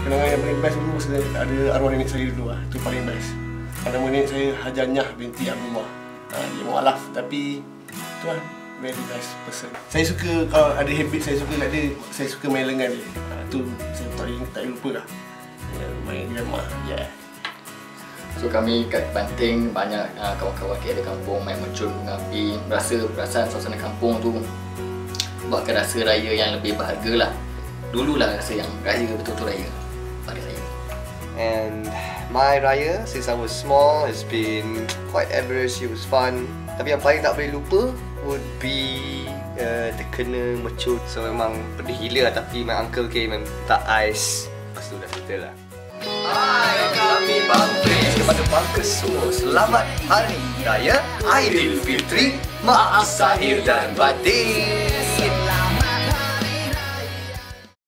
Kenangan yang paling best dulu ada arwah nenek saya dulu lah. Itu paling best. Nama nenek saya Hajanyah binti Abdullah. Dia mualaf tapi tu lah, very nice person. Saya suka kalau ada habit saya suka kat dia, saya suka main lengan dia. Tu saya tak lupa lah. Main di rumah. Yeah. So kami kat Banting banyak kawan-kawan KL kampung main mercun bunga api, rasa perasaan suasana kampung tu buatkan rasa raya yang lebih berharga lah. Dululah rasa yang raya betul-betul raya pada saya. And my raya since I was small has been quite average. It was fun. Tapi yang paling tak boleh lupa would be terkena mercun. So memang pedih gila lah, tapi my uncle came and minta ais. Lepas tu dah settle lah. Hai, kami Bunkface kepada Bunkers semua. Selamat Hari Raya Aidilfitri, maaf zahir dan batin.